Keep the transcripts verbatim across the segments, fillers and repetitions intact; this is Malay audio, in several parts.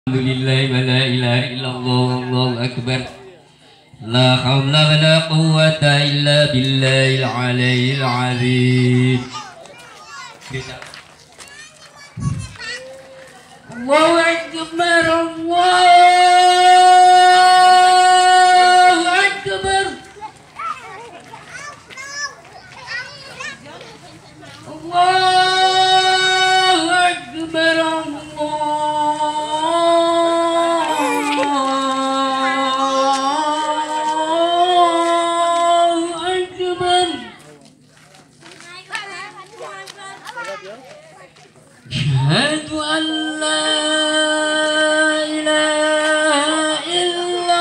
Alhamdulillah wa la ilaha illallah wallahu akbar. La hawla wa la quwwata illa billahil aliyyil azim. Allahu akbar, Allahu akbar. Allahu akbar, أشهد أن لا إله إلا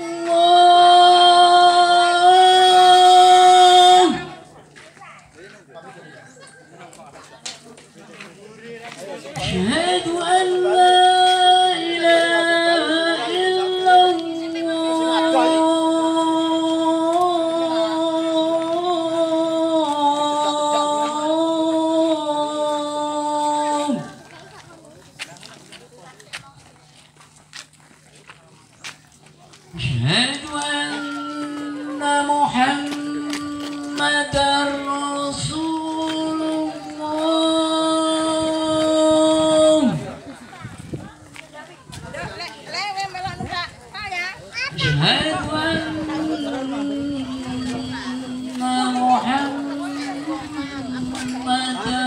الله. أشهد أن لا إله إلا أشهد أن محمدًا رسول الله. أشهد أن محمدًا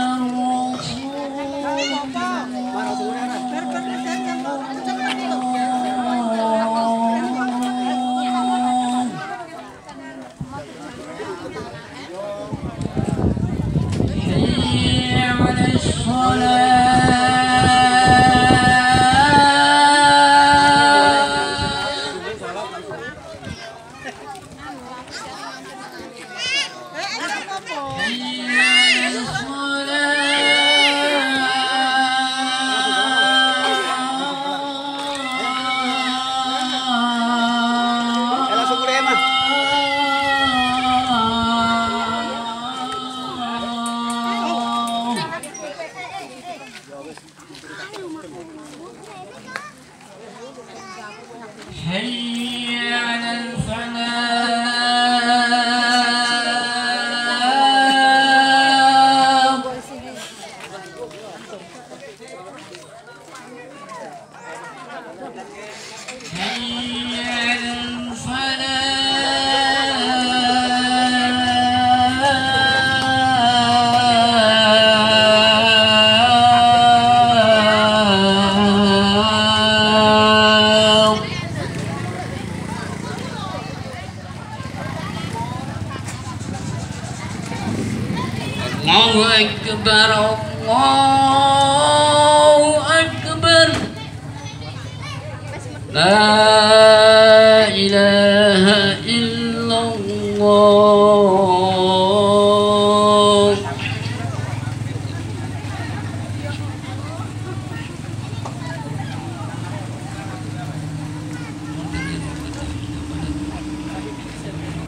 حي على الفلاح. حي على Allahu akbar, Allahu akbar. La ilaha